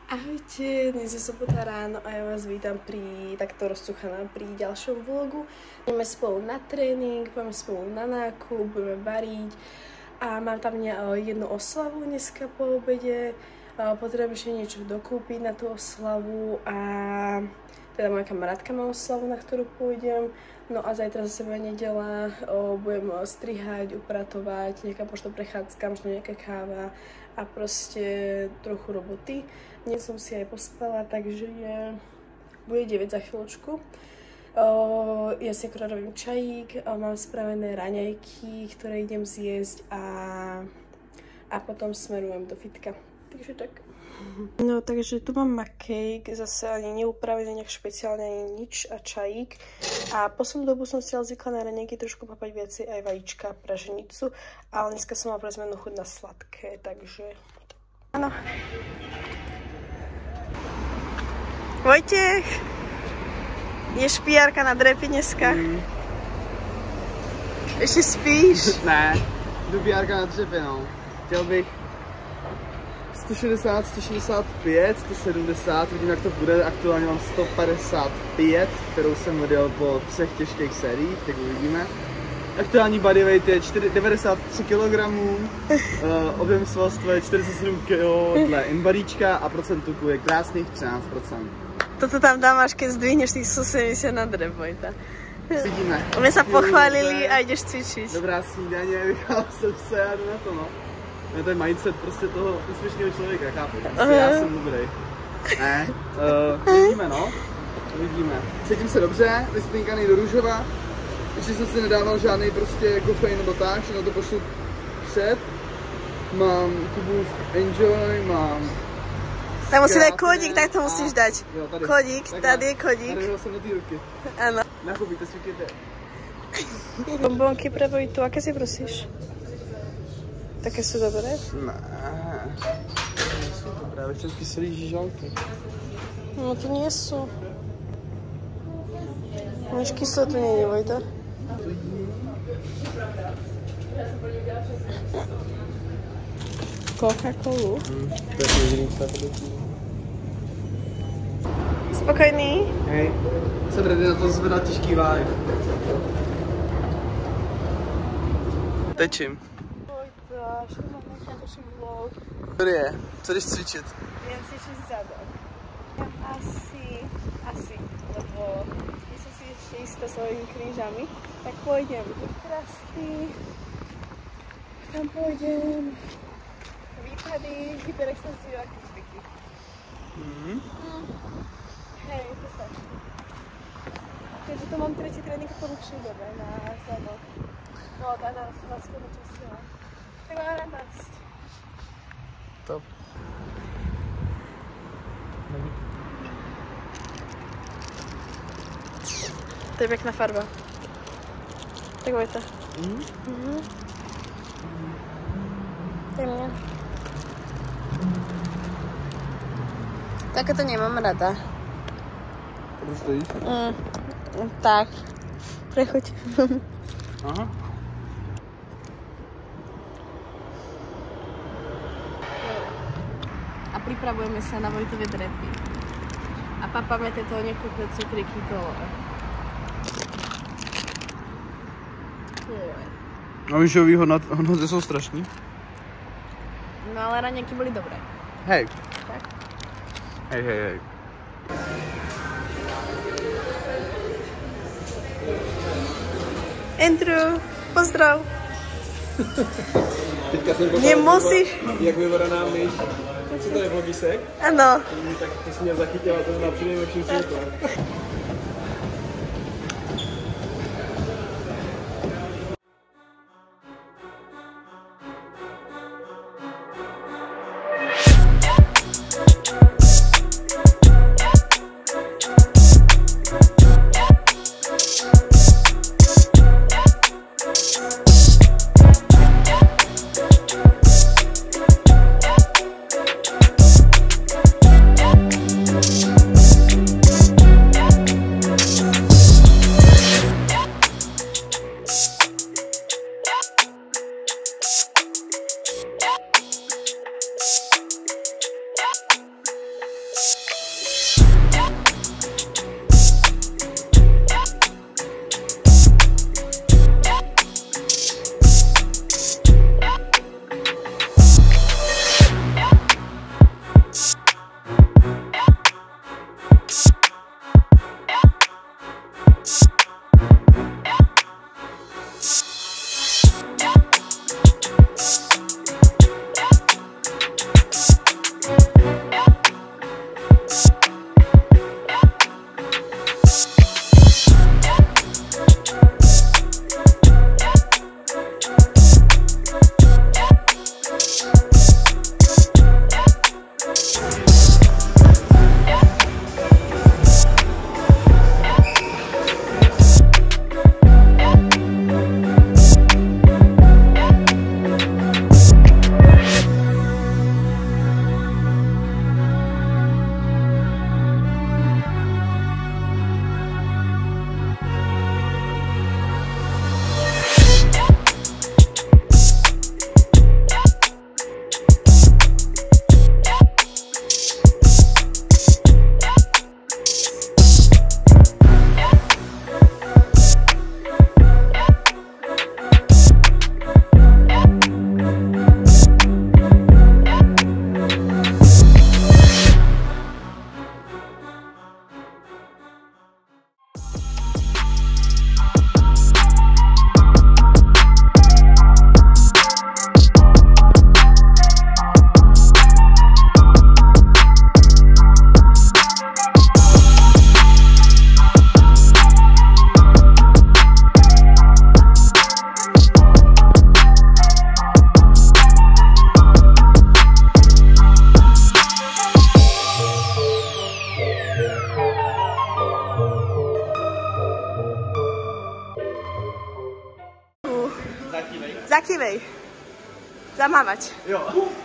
Ahojte, dnes je sobota ráno a ja vás vítam pri takto rozcuchaná pri ďalšom vlogu. Ideme spolu na tréning, budeme spolu na nákup, budeme variť a mám tam jednu oslavu dneska po obede. Potrebujem ešte niečo dokúpiť na tú oslavu a teda moja kamarátka má oslavu, na ktorú pôjdem. No a zajtra zase bude nedeľa, budem strihať, upratovať, nejaká možno prechádzka, možno nejaká káva a proste trochu roboty. Dnes som si aj pospala, takže bude 9 za chvíľočku. Ja si akorát robím čajík, mám spravené raňajky, ktoré idem zjesť a potom smerujem do fitka. Takže tak. No, takže tu mám McCake, zase ani neupravený nejak špeciálne, ani nič a čajík. A poslednú dobu som si zvykla na raňajky trošku papať viacej aj vajíčka, praženicu, ale dneska som mala pre zmenu chuť na sladké, takže... Áno. Vojtech! Ješ pijárka na drepy dneska? Ještě spíš? Ne, jdu pijárka na dřepy, no. Chtěl bych 160, 165, 170, vidím jak to bude, aktuálně mám 155, kterou jsem odjel po 3 těžkých sériích, tak uvidíme. Aktuální body weight je 93 kg, objem svalstva je 47 kg dle invalíčka a procent tuku je krásných 13%. Toto tam dám, až keď zdvihneš tých 170 na drep, Vojta. Vidíme. My sa pochválili a ideš cvičiť. Dobrá snídaně, vycházel jsem se a jdu na to, no. To je mindset prostě toho úspěšného člověka, chápeš? Já jsem dobrý. Ne, uvidíme, no. Uvidíme. Cítím se dobře, vyspinkaný do růžova. Ještě jsem si nedával žádný prostě kofein nebo tak, že na to pošlu před. Mám Kubův Enjoy, mám... Tak musí dať kódik, tak to musíš dať. Jo, tady. Kódik, tady je kódik. Tady jsem do té ruky. Áno. Nakupíte si kýpe. Bombonky pre Vojtu, aké si prosíš? Také sú dobré? Ne, jsou dobré, ještě kyselý žížalky. No to nie sú. Než kyslé to nie je, Vojta. Coca-Colu. To je jediný, co tady. Spokojný? Hej, jsem ready na to zvedat těžký váhy. Tečím. Vojta, što mám natočím vlog. Tady je, co jdeš cvičit? Jen cvičit zadok. Asi, lebo nie som si ešte istá svojimi krížami, tak pôjdem do Krasty, tam pôjdem výpady, hyperextenziu a kýzbyky. Hej, to stačí. Takže to mám tretí trénink po dlhšej dobe na zadok. No, tá na skôrnu časť. Tak mám radosť. Top. To je pekná farba. Tak Vojta. Temne. Také to nemám rada. Kde stojíš? Tak. Prechoď. Aha. A pripravujeme sa na Vojtové drepy. A papáme tieto nechutné cukríky kolové. A výživový hodnoty jsou strašný. No ale raňajky boli dobré. Hej. Tak? Hej. Andrew, pozdrav. Teďka jsem koukal, nemusíš. Jak vyvoraná myš. Co to je, vlogisek? Ano. Tak to jsi mě zachytila, to znamená přinejmenším světlo. Sivej. Zamávať. Jo.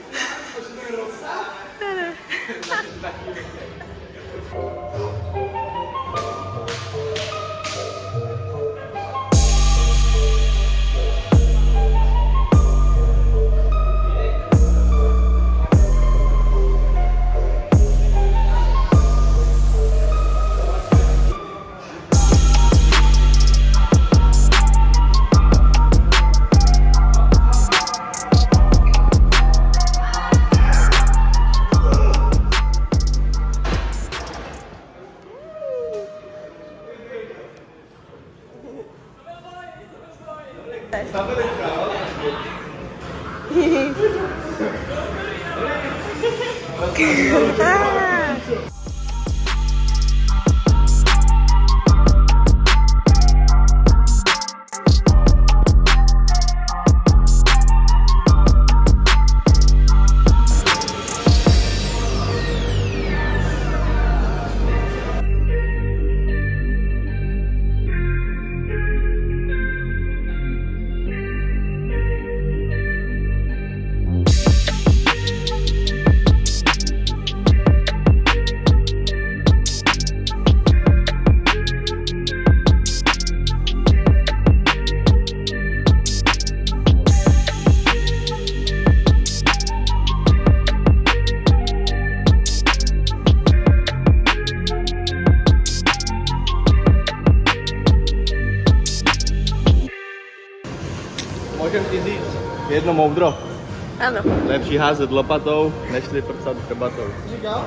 Můžem ti říct jedno moudro. Áno. Lepší házet lopatou, než prcat krbatou. Co říkal?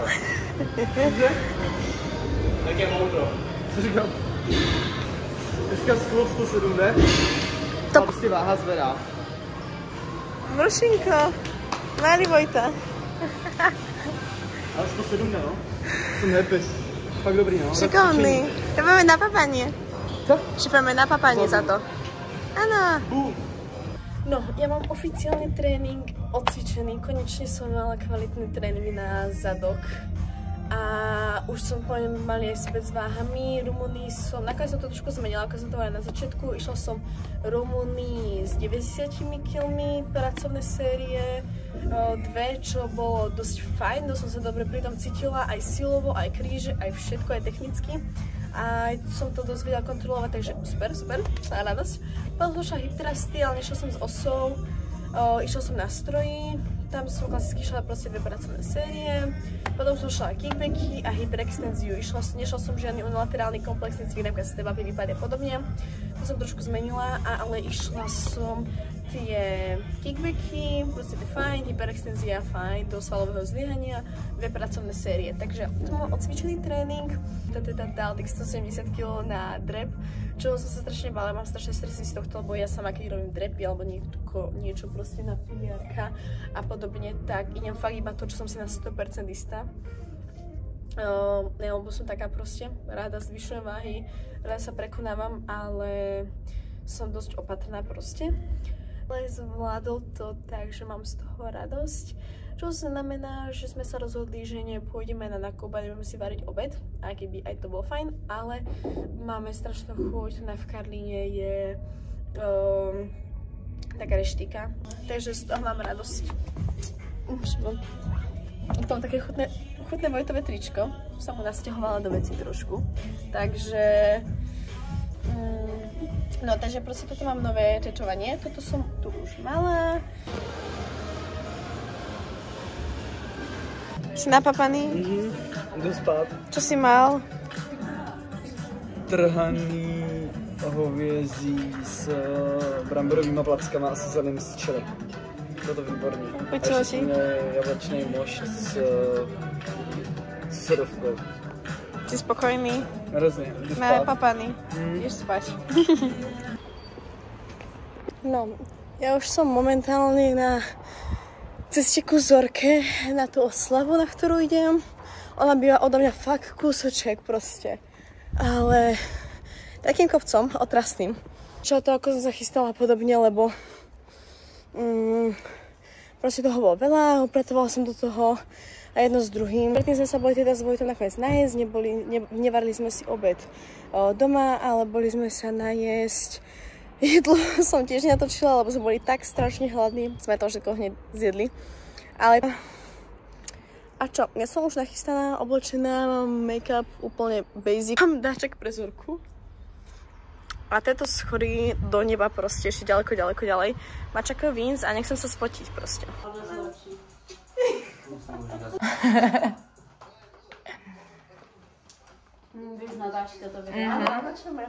Také moudro. Co říkal? Dneska skvěl 107, ne? To prostě váha zvedá. Mršinko, malý Vojta. Ale 107 ne, no? Jsem happy. Fakt dobrý, no? Šikovný. Šipeme na papanie. Co? Šipeme na papanie za to. Áno. No, ja mám oficiálne tréning odcvičený. Konečne som mala kvalitný tréning na zadok. A už som pomaly aj späť s váhami. Rumunii som, nakoniec som to trošku zmenila, ako som to hovorila na začiatku. Išla som Rumunii s 90 kg pracovné série. Dve, čo bolo dosť fajn, dosť som sa dobre pri tom cítila, aj silovo, aj kríže, aj všetko, aj technicky. A som to dosť vedela kontrolovať, takže super, radosť. Potom som šla hip thrusty, ale nešla som s osou, išla som na stroji, tam som klasicky šla proste dve pracovné série. Potom som šla kickbacky a hyperextenziu, nešla som žiadny unilaterálny komplexný cvik, napríklad step-upy, výpady a podobne. To som trošku zmenila, ale išla som tie kickbacky, proste to fajn, hyperextenzia fajn, do svalového zdvíhania, dve pracovné série. Takže to mal odcvičený tréning, dal tých 170 kg na drep, čo som sa strašne bála, mám strašne stresy z tohto, lebo ja sama keď robím drepy alebo niečo proste na piliarka a podobne, tak idem fakt iba to, čo som si na 100% istá. Lebo som taká proste, rada zvyšujem váhy, rada sa prekonávam, ale som dosť opatrná proste. Ale zvládol to tak, že mám z toho radosť. Čo znamená, že sme sa rozhodli, že nepôjdeme na nákup a nebudeme si variť obed, aj keby aj to bolo fajn, ale máme strašnú chuť, na v Karlíne je taká reštika, takže z toho mám radosť. Mám také chutné Vojtové tričko, som ho nasťahovala do veci trošku, takže no, takže proste toto mám nové tečovanie, toto som tu už mala. Si napapaný? Jdu spát. Čo si mal? Trhaný hovězí s bramborovými plackama a se zeleným z čili. Bylo to výborně. Počilo si? Jablečný mošt s sodovkou. Si spokojný? Hrozně, jdu spát. Napapaný. Ideš spať. No, ja už som momentálne na ceste ku Zorke, na tú oslavu, na ktorú idem. Ona býva odo mňa fakt kúsoček proste. Ale takým kopcom, otrasným. Čo to, ako som sa chystala podobne, lebo proste toho bolo veľa, upratovala som do toho a jedno s druhým. Predtým sme sa boli teda s Vojtom nakoniec najesť, nevarili sme si obed doma, ale boli sme sa najesť Jedlo som tiež natočila, lebo sme boli tak strašne hladní. Sme to všetko hneď zjedli. Ale... A čo? Ja som už nachystaná, oblečená, mám make-up úplne basic. Mám dáček pre Zurku. A tieto schody do neba proste ešte ďaleko ďalej. Ma čakajú Vince a nechcem sa spotiť proste. Vy už natáčite toto video? Áno, natáčame.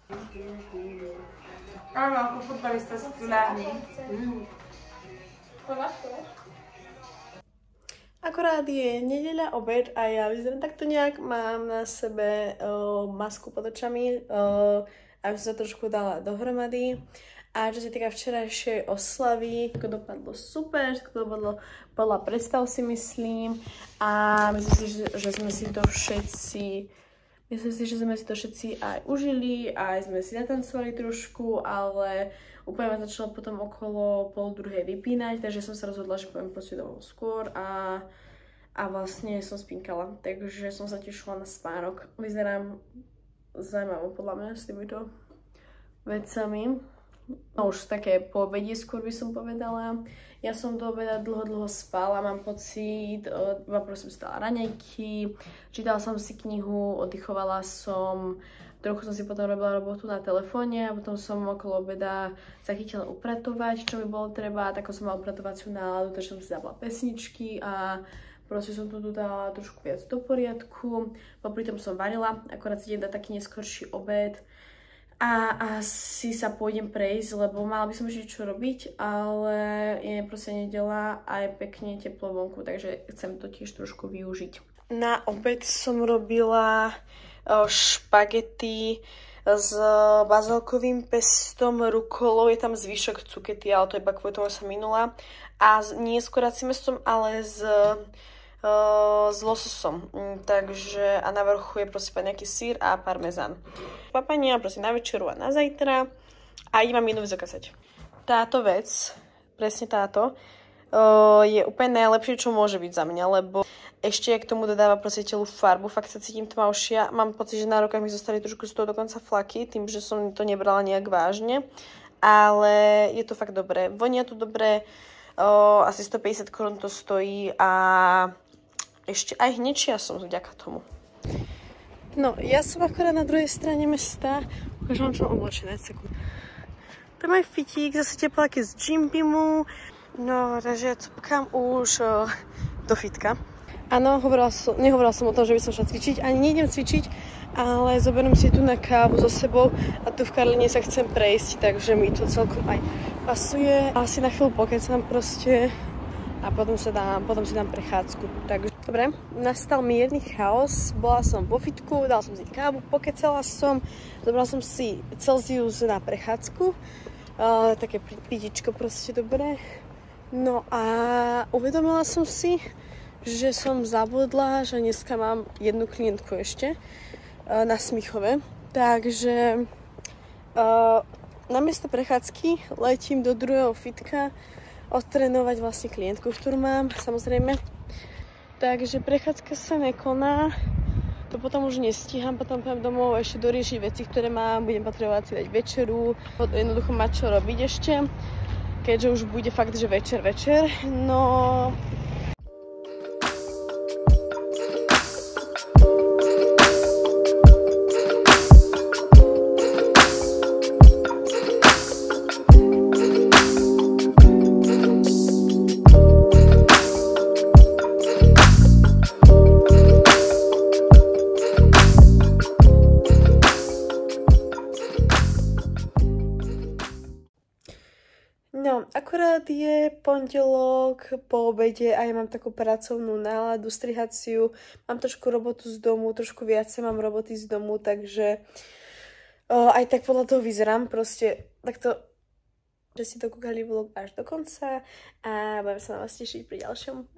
Áno, ako futbalista si tu ľahni. Akorát je nedeľa, obed a ja vyzerám takto nejak. Mám na sebe masku pod očami, aby som sa trošku dala dohromady. A čo sa týka včerajšej oslavy, to dopadlo super, to dopadlo podľa predstav si myslím. A myslím si, že sme si to všetci aj užili, aj sme si zatancovali trošku, ale úplne ma začalo potom okolo 12:30 vypínať, takže som sa rozhodla, že pôjdem proste domov skôr a vlastne som spinkala, takže som sa tešila na spánok. Vyzerám zaujímavo podľa mňa s týmito vecami. No už také po obede skôr by som povedala. Ja som do obeda dlho spala, mám pocit, iba prosím stala raňajky, čítala som si knihu, oddychovala som, trochu som si potom robila robotu na telefóne a potom som okolo obeda sa chytila upratovať, čo mi bolo treba, tak som mala upratovaciu náladu, takže som si dala pesničky a proste som tu dala trošku viac do poriadku. Popri tom som varila, akorát si idem dať taký neskorší obed. A asi sa pôjdem prejsť, lebo mala by som ešte čo robiť, ale je proste nedeľa a je pekne teplo vonku, takže chcem to tiež trošku využiť. Na obed som robila špagety s bazálkovým pestom, rukolou, je tam zvyšok cukety, ale to iba kvôli tomu som minula. A nie s kuracím mestom, ale s lososom. Takže a na vrchu je proste nejaký sír a parmezán. Papania proste na večeru a na zajtra. A idem vám jednu vec dokázať. Táto vec, presne táto, je úplne najlepšie, čo môže byť za mňa, lebo ešte k tomu dodáva proste telú farbu, fakt sa cítim tmavšia. Mám pocit, že na rukách mi zostali trošku z toho dokonca flaky, tým, že som to nebrala nejak vážne. Ale je to fakt dobré. Vonia tu dobré, asi 150 korún to stojí a ešte aj hnečia som vďaka tomu. No, ja som akorát na druhej strane mesta. Ukážem vám, čo mám oblečené. To je môj fitík, zase tepláky z Jimbimu. No, takže ja cupkám už do fitka. Áno, nehovorila som o tom, že by som šla cvičiť. Ani nejdem cvičiť, ale zoberiem si tu na kávu so sebou a tu v Karline sa chcem prejsť, takže mi to celkom aj pasuje. Asi na chvíľu pokecam proste a potom si dám prechádzku. Takže dobre, nastal mierny chaos, bola som vo fitku, dala som si kávu, pokecala som, zobrala som si Celsius na prechádzku, také pitičko proste dobré. No a uvedomila som si, že som zabudla, že dneska mám jednu klientku ešte na Smichove, takže namiesto prechádzky letím do druhého fitka odtrénovať vlastne klientku, ktorú mám, samozrejme. Takže prechádzka sa nekoná, to potom už nestíham, potom pôjdem domov ešte doriešiť veci, ktoré mám, budem potrebovať si dať večeru, jednoducho mať čo robiť ešte, keďže už bude fakt, že večer, no... No, akorát je pondelok po obede a ja mám takú pracovnú náladu, strihaciu, mám trošku robotu z domu, trošku viacej mám roboty z domu, takže aj tak podľa toho vyzerám, proste takto, že si dokúkali vlog až do konca a budem sa na vás tešiť pri ďalšom